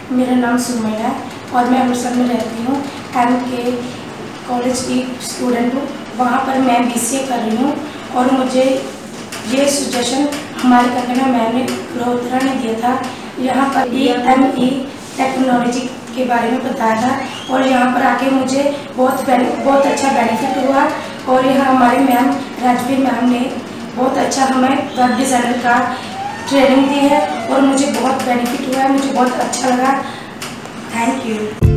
मेरा नाम सुमन है और मैं अमृतसर में रहती हूँ। MK कॉलेज की स्टूडेंट हूँ। वहाँ पर मैं BCA कर रही हूँ और मुझे ये सजेशन हमारे कंगना मैम ने रोहतरा ने दिया था। यहाँ पर EME टेक्नोलॉजी के बारे में बताया था और यहाँ पर आके मुझे बहुत अच्छा बेनिफिट हुआ। और यहाँ हमारे मैम राजवीर मैम ने बहुत अच्छा हमें वेब डिज़ाइनर का ट्रेनिंग दी है और मुझे बहुत बेनिफिट हुआ है। मुझे बहुत अच्छा लगा। Thank you.